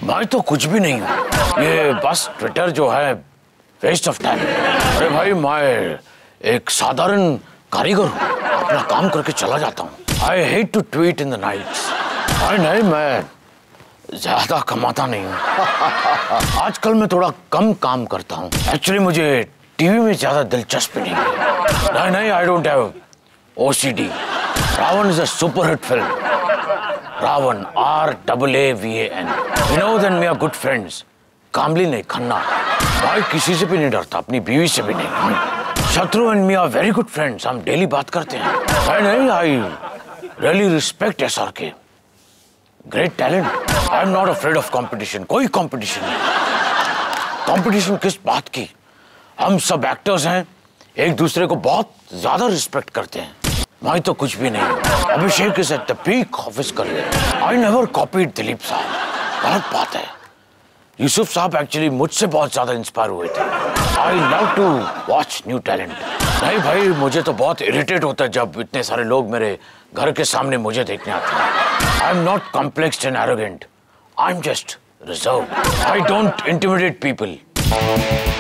भाई तो कुछ भी नहीं हूँ, ये बस ट्विटर जो है वेस्ट ऑफ टाइम। अरे भाई मैं एक साधारण कारीगर हूँ, अपना काम करके चला जाता हूँ। I hate to tweet in the nights. नहीं, मैं ज्यादा कमाता नहीं हूँ। आजकल मैं थोड़ा कम काम करता हूँ। एक्चुअली मुझे टीवी में ज्यादा दिलचस्पी नहीं है। नहीं, I don't have OCD। Raavan is a super hit film. Raavan, RAAVAN। Vinod and me are good friends. कामली नहीं, खन्ना। भाई किसी से भी नहीं डरता, अपनी बीवी से भी नहीं। Shatru and me are very good friends, हम डेली बात करते हैं। नहीं, I really respect SRK। Great talent. I am not afraid of competition. कोई कंपटीशन नहीं। कंपटीशन किस बात की? हम सब एक्टर्स हैं, एक दूसरे को बहुत ज्यादा रिस्पेक्ट करते हैं। मैं तो कुछ भी नहीं। Abhishek is at the peak of his career. I never copied Dilip Sahab. गलत बात है। यूसुफ साहब एक्चुअली मुझसे बहुत ज्यादा इंस्पायर हुए थे। I love to watch new talent. नहीं भाई, मुझे तो बहुत इरिटेट होता है जब इतने सारे लोग मेरे घर के सामने मुझे देखने आते हैं। I am not complexed and arrogant. I am just reserved. I don't intimidate people.